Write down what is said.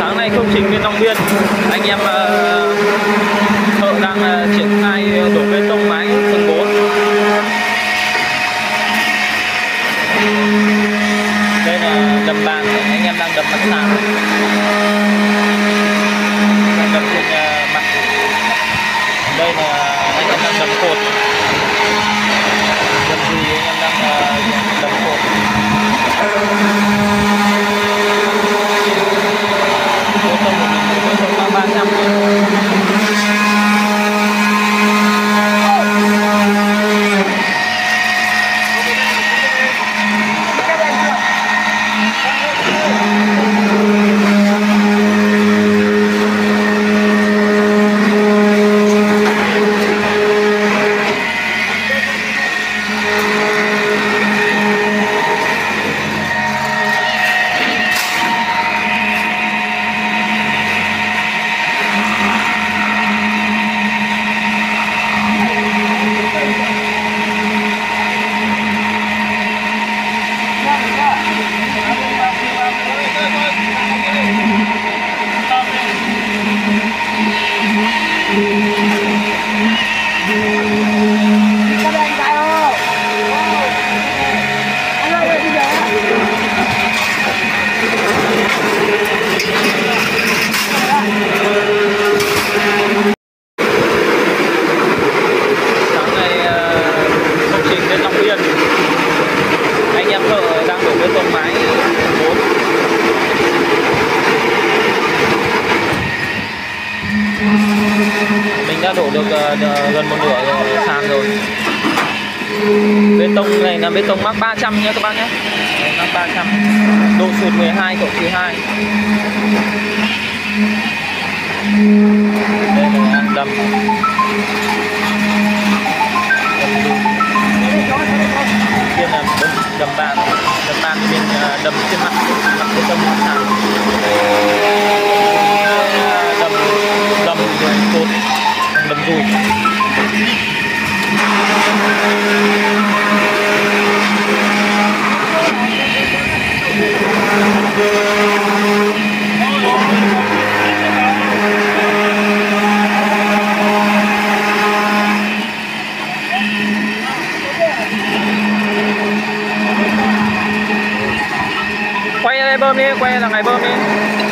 Sáng nay công trình bên Long Biên, anh em thợ đang triển khai đổ bê tông mái tầng 4. Đây là đầm bàn, anh em đang đập mặt sàn, đang đập trên mặt. Đây là anh em đang đập cột. Đập gì anh em đang đập cột. Bê tông của mình bê tông là 300 thôi. Mình đã đổ được gần một nửa sàn rồi. Bê tông này là bê tông mắc 300 nhé các bác nhé. Mắc 300. Độ sụt 12 cộng trừ 2. Đây là đầm. Kia là đầm bàn. Đầm bàn thì mình đầm trên mặt bê tông sàn. Đầm cột, đầm dùi. Quay đây bơm đi, quay là ngày bơm đi.